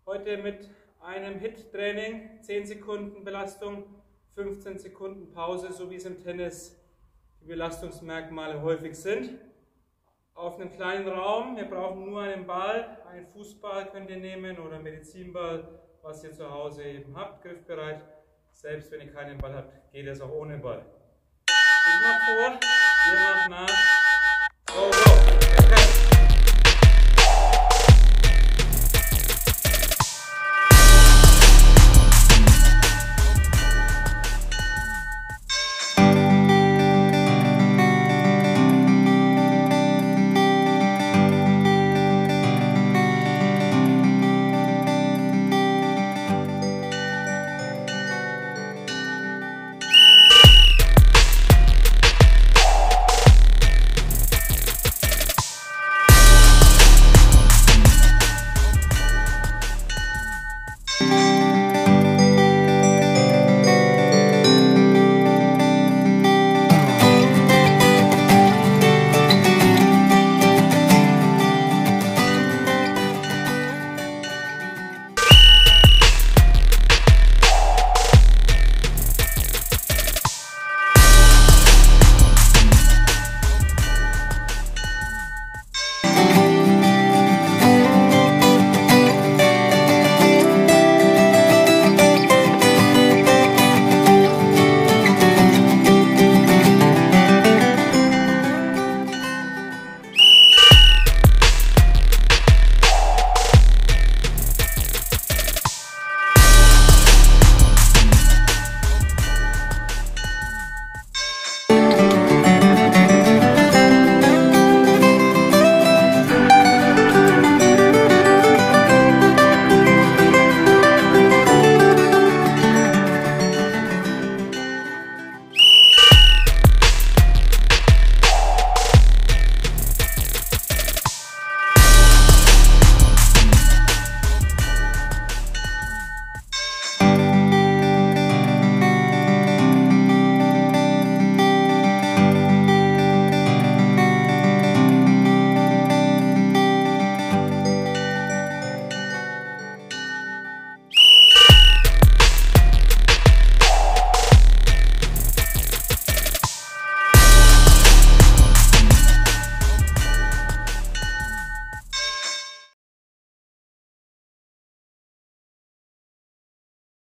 Heute mit einem HIIT-Training, 10 Sekunden Belastung, 15 Sekunden Pause, so wie es im Tennis die Belastungsmerkmale häufig sind. Auf einem kleinen Raum, wir brauchen nur einen Ball, einen Fußball könnt ihr nehmen oder einen Medizinball, was ihr zu Hause eben habt, griffbereit. Selbst wenn ihr keinen Ball habt, geht es auch ohne Ball. Ich mache vor, ihr macht nach. Go, go.